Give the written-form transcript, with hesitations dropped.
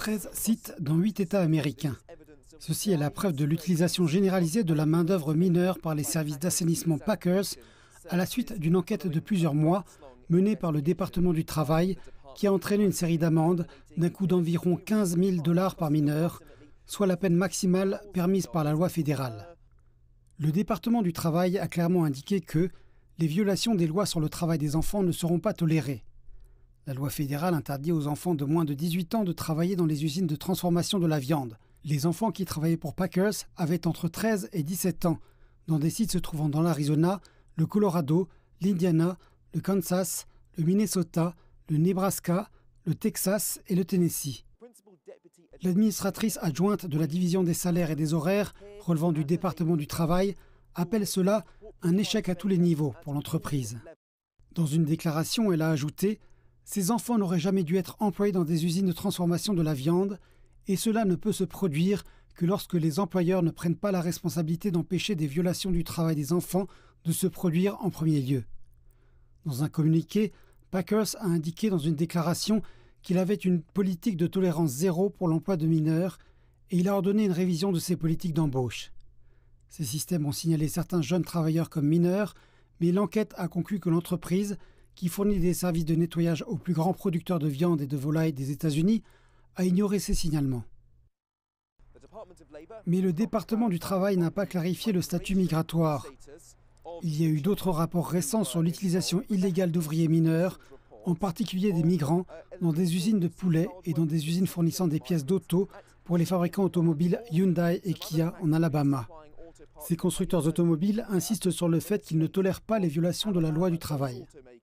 13 sites dans 8 États américains. Ceci est la preuve de l'utilisation généralisée de la main-d'œuvre mineure par les services d'assainissement Packers à la suite d'une enquête de plusieurs mois menée par le département du travail qui a entraîné une série d'amendes d'un coût d'environ 15 000 $ par mineur, soit la peine maximale permise par la loi fédérale. Le département du travail a clairement indiqué que les violations des lois sur le travail des enfants ne seront pas tolérées. La loi fédérale interdit aux enfants de moins de 18 ans de travailler dans les usines de transformation de la viande. Les enfants qui travaillaient pour Packers avaient entre 13 et 17 ans, dans des sites se trouvant dans l'Arizona, le Colorado, l'Indiana, le Kansas, le Minnesota, le Nebraska, le Texas et le Tennessee. L'administratrice adjointe de la division des salaires et des horaires relevant du département du travail appelle cela un échec à tous les niveaux pour l'entreprise. Dans une déclaration, elle a ajouté « Ces enfants n'auraient jamais dû être employés dans des usines de transformation de la viande et cela ne peut se produire que lorsque les employeurs ne prennent pas la responsabilité d'empêcher des violations du travail des enfants de se produire en premier lieu. » Dans un communiqué, Packers a indiqué dans une déclaration qu'il avait une politique de tolérance zéro pour l'emploi de mineurs et il a ordonné une révision de ses politiques d'embauche. Ces systèmes ont signalé certains jeunes travailleurs comme mineurs, mais l'enquête a conclu que l'entreprise, qui fournit des services de nettoyage aux plus grands producteurs de viande et de volaille des États-Unis, a ignoré ces signalements. Mais le département du travail n'a pas clarifié le statut migratoire. Il y a eu d'autres rapports récents sur l'utilisation illégale d'ouvriers mineurs, en particulier des migrants, dans des usines de poulets et dans des usines fournissant des pièces d'auto pour les fabricants automobiles Hyundai et Kia en Alabama. Ces constructeurs automobiles insistent sur le fait qu'ils ne tolèrent pas les violations de la loi du travail.